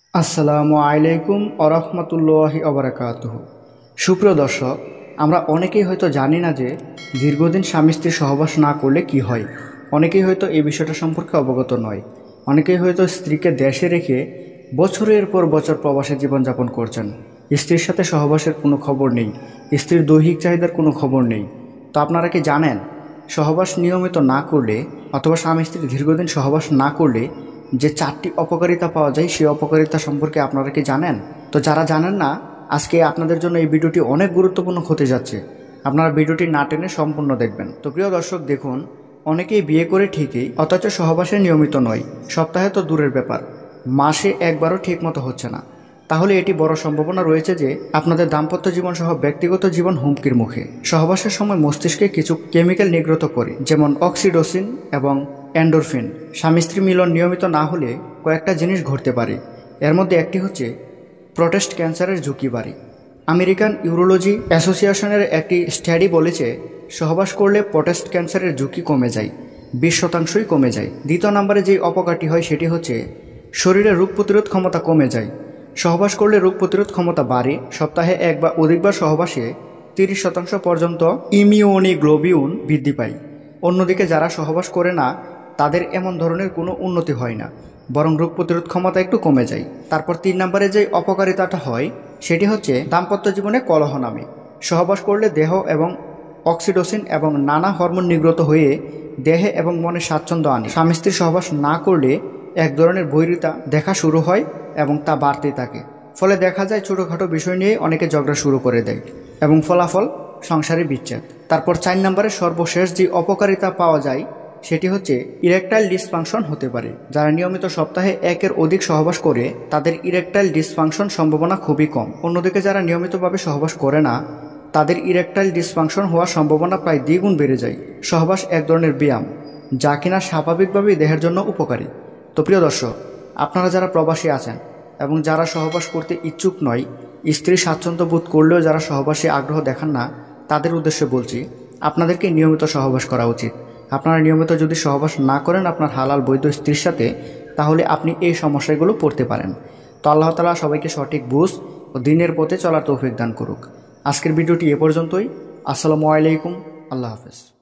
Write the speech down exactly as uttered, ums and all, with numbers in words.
আসসালামু আলাইকুম আরহামতুল্লাহি আবরাকাতুহু। সুপ্রিয় দর্শক, আমরা অনেকেই হয়তো জানি না যে দীর্ঘদিন স্বামী স্ত্রী সহবাস না করলে কি হয়। অনেকেই হয়তো এই বিষয়টা সম্পর্কে অবগত নয়। অনেকেই হয়তো স্ত্রীকে দেশে রেখে বছরের পর বছর প্রবাসে জীবনযাপন করছেন। স্ত্রীর সাথে সহবাসের কোনো খবর নেই, স্ত্রীর দৈহিক চাহিদার কোনো খবর নেই। তো আপনারা কি জানেন সহবাস নিয়মিত না করলে অথবা স্বামী স্ত্রী দীর্ঘদিন সহবাস না করলে যে চারটি অপকারিতা পাওয়া যায় সেই অপকারিতা সম্পর্কে আপনারা কি জানেন? তো যারা জানেন না, আজকে আপনাদের জন্য এই ভিডিওটি অনেক গুরুত্বপূর্ণ হতে যাচ্ছে। আপনারা ভিডিওটি না টেনে সম্পূর্ণ দেখবেন। তো প্রিয় দর্শক, দেখুন, অনেকেই বিয়ে করে ঠিকই অথচ সহবাসে নিয়মিত নয়। সপ্তাহে তো দূরের ব্যাপার, মাসে একবারও ঠিক মতো হচ্ছে না। তাহলে এটি বড় সম্ভাবনা রয়েছে যে আপনাদের দাম্পত্য জীবন সহ ব্যক্তিগত জীবন হুমকির মুখে। সহবাসের সময় মস্তিষ্কে কিছু কেমিক্যাল নির্গত করে, যেমন অক্সিটোসিন এবং এন্ডোরফিন। স্বামী স্ত্রী মিলন নিয়মিত না হলে কয়েকটা জিনিস ঘটতে পারে। এর মধ্যে একটি হচ্ছে প্রোস্টেট ক্যান্সারের ঝুঁকি বাড়ে। আমেরিকান ইউরোলজি অ্যাসোসিয়েশনের একটি স্টাডি বলেছে সহবাস করলে প্রোস্টেট ক্যান্সারের ঝুঁকি কমে যায়, বিশ শতাংশই কমে যায়। দ্বিতীয় নম্বরে যে অপকারটি হয় সেটি হচ্ছে শরীরে রোগ প্রতিরোধ ক্ষমতা কমে যায়। সহবাস করলে রোগ প্রতিরোধ ক্ষমতা বাড়ে। সপ্তাহে এক বা অধিকবার সহবাসে তিরিশ শতাংশ পর্যন্ত ইমিউনোগ্লোবিউন বৃদ্ধি পায়। অন্যদিকে যারা সহবাস করে না তাদের এমন ধরনের কোনো উন্নতি হয় না, বরং রোগ প্রতিরোধ ক্ষমতা একটু কমে যায়। তারপর তিন নম্বরে যে অপকারিতাটা হয় সেটি হচ্ছে দাম্পত্য জীবনে কলহ নামে। সহবাস করলে দেহ এবং অক্সিটোসিন এবং নানা হরমোন নির্গত হয়ে দেহে এবং মনে স্বাচ্ছন্দ্য আনে। স্বামী স্ত্রী সহবাস না করলে এক ধরনের বৈরিতা দেখা শুরু হয় এবং তা বাড়তেই থাকে। ফলে দেখা যায় ছোটোখাটো বিষয় নিয়ে অনেকে ঝগড়া শুরু করে দেয় এবং ফলাফল সংসারে বিচ্ছেদ। তারপর চার নম্বরে সর্বশেষ যে অপকারিতা পাওয়া যায় সেটি হচ্ছে ইরেকটাইল ডিসফাংশন হতে পারে। যারা নিয়মিত সপ্তাহে একের অধিক সহবাস করে তাদের ইরেকটাইল ডিসফাংশন সম্ভাবনা খুবই কম। অন্যদিকে যারা নিয়মিতভাবে সহবাস করে না তাদের ইরেকটাইল ডিসফাংশন হওয়ার সম্ভাবনা প্রায় দ্বিগুণ বেড়ে যায়। সহবাস এক ধরনের ব্যায়াম, যা কিনা স্বাভাবিকভাবেই দেহের জন্য উপকারী। তো প্রিয় দর্শক, আপনারা যারা প্রবাসী আছেন এবং যারা সহবাস করতে ইচ্ছুক নয়, স্ত্রী স্বাচ্ছন্দ্য বোধ করলেও যারা সহবাসে আগ্রহ দেখান না, তাদের উদ্দেশ্যে বলছি আপনাদেরকে নিয়মিত সহবাস করা উচিত। আপনারা নিয়মিত যদি সহবাস না করেন আপনার হালাল বৈধ স্ত্রীর সাথে, তাহলে আপনি এই সমস্যাগুলো পড়তে পারেন। তো আল্লাহ তাআলা সবাইকে সঠিক বুঝ ও দিনের পথে চলার তৌফিক দান করুক। আজকের ভিডিওটি এ পর্যন্তই। আসসালামু আলাইকুম, আল্লাহ হাফেজ।